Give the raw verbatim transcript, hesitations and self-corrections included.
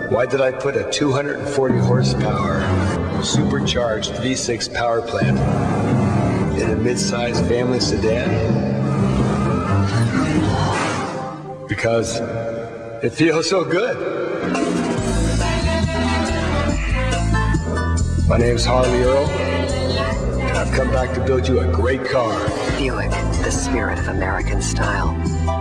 Why did I put a two hundred forty horsepower supercharged V six power plant in a mid-sized family sedan? Because it feels so good. My name's Harley, Earl, and I've come back to build you a great car. Buick, the spirit of American style.